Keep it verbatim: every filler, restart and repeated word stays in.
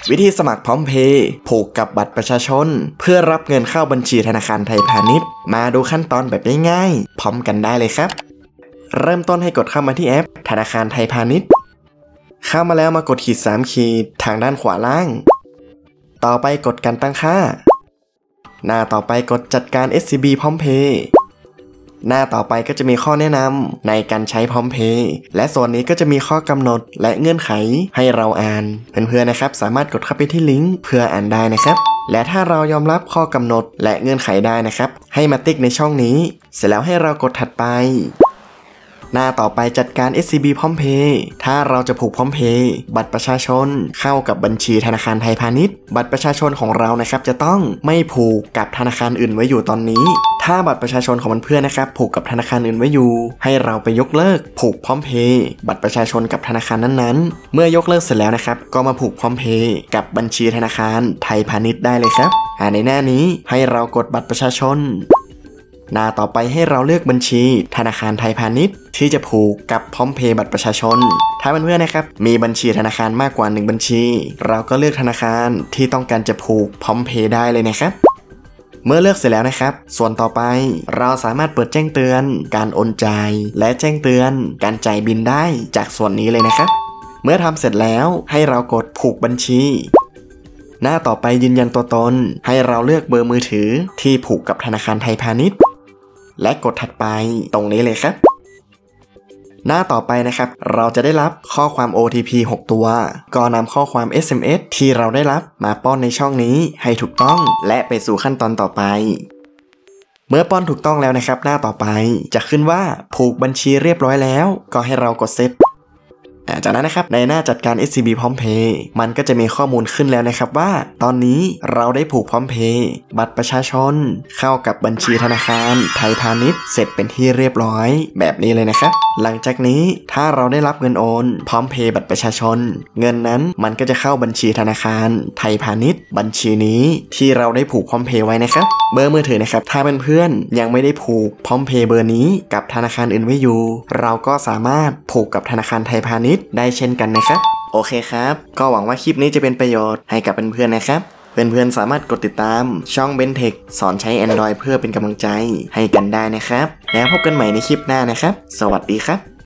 วิธีสมัครพร้อมเพย์ผูกกับบัตรประชาชนเพื่อรับเงินเข้าบัญชีธนาคารไทยพาณิชย์มาดูขั้นตอนแบบง่ายๆพร้อมกันได้เลยครับเริ่มต้นให้กดเข้ามาที่แอปธนาคารไทยพาณิชย์เข้ามาแล้วมากดขีดสามขีดทางด้านขวาล่างต่อไปกดการตั้งค่าหน้าต่อไปกดจัดการ เอส ซี บี พร้อมเพย์หน้าต่อไปก็จะมีข้อแนะนำในการใช้พร้อมเพย์และส่วนนี้ก็จะมีข้อกำหนดและเงื่อนไขให้เราอ่านเพื่อนๆนะครับสามารถกดเข้าไปที่ลิงก์เพื่ออ่านได้นะครับและถ้าเรายอมรับข้อกำหนดและเงื่อนไขได้นะครับให้มาติ๊กในช่องนี้เสร็จแล้วให้เรากดถัดไปหน้าต่อไปจัดการ เอส ซี บี พร้อมเพย์ถ้าเราจะผูกพร้อมเพย์บัตรประชาชนเข้ากับบัญชีธนาคารไทยพาณิชย์บัตรประชาชนของเรานะครับจะต้องไม่ผูกกับธนาคารอื่นไว้อยู่ตอนนี้ถ้าบัตรประชาชนของเพื่อนๆนะครับผูกกับธนาคารอื่นไว้อยู่ให้เราไปยกเลิกผูกพร้อมเพย์บัตรประชาชนกับธนาคารนั้นๆเมื่อยกเลิกเสร็จแล้วนะครับก็มาผูกพร้อมเพย์กับบัญชีธนาคารไทยพาณิชย์ได้เลยครับในหน้านี้ให้เรากดบัตรประชาชนหน้าต่อไปให้เราเลือกบัญชีธนาคารไทยพาณิชย์ที่จะผูกกับพร้อมเพย์บัตรประชาชนถ้าเพื่อนๆนะครับมีบัญชีธนาคารมากกว่าหนึ่งบัญชีเราก็เลือกธนาคารที่ต้องการจะผูกพร้อมเพย์ได้เลยนะครับเมื่อเลือกเสร็จแล้วนะครับส่วนต่อไปเราสามารถเปิดแจ้งเตือนการโอนจ่ายและแจ้งเตือนการจ่ายบิลได้จากส่วนนี้เลยนะครับเมื่อทำเสร็จแล้วให้เรากดผูกบัญชีหน้าต่อไปยืนยันตัวตนให้เราเลือกเบอร์มือถือที่ผูกกับธนาคารไทยพาณิชย์และกดถัดไปตรงนี้เลยครับหน้าต่อไปนะครับเราจะได้รับข้อความ โอ ที พี หกตัวก็นำข้อความ เอส เอ็ม เอส ที่เราได้รับมาป้อนในช่องนี้ให้ถูกต้องและไปสู่ขั้นตอนต่อไปเมื่อป้อนถูกต้องแล้วนะครับหน้าต่อไปจะขึ้นว่าผูกบัญชีเรียบร้อยแล้วก็ให้เรากดเซตจากนั้นนะครับในหน้าจัดการ เอส ซี บี พร้อมเพย์มันก็จะมีข้อมูลขึ้นแล้วนะครับว่าตอนนี้เราได้ผูกพร้อมเพย์บัตรประชาชนเข้ากับบัญชีธนาคารไทยพาณิชย์เสร็จเป็นที่เรียบร้อยแบบนี้เลยนะครับหลังจากนี้ถ้าเราได้รับเงินโอนพร้อมเพย์บัตรประชาชนเงินนั้นมันก็จะเข้าบัญชีธนาคารไทยพาณิชย์บัญชีนี้ที่เราได้ผูกพร้อมเพย์ไว้นะครับเบอร์มือถือนะครับถ้าเพื่อนๆยังไม่ได้ผูกพร้อมเพย์เบอร์นี้กับธนาคารอื่นไว้อยู่เราก็สามารถผูกกับธนาคารไทยพาณิชย์ได้เช่นกันนะครับโอเคครับก็หวังว่าคลิปนี้จะเป็นประโยชน์ให้กับเพื่อนๆนะครับเพื่อนๆสามารถกดติดตามช่อง Bentech สอนใช้ Android เพื่อเป็นกำลังใจให้กันได้นะครับแล้วพบกันใหม่ในคลิปหน้านะครับสวัสดีครับ